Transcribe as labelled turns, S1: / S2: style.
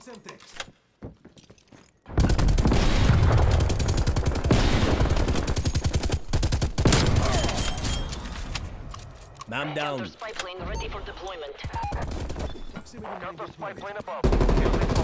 S1: Semtex.
S2: Man down.
S3: Counter spy plane ready for deployment.
S1: Proximity mine
S4: Counter spy
S1: deployed.
S4: plane above. Use it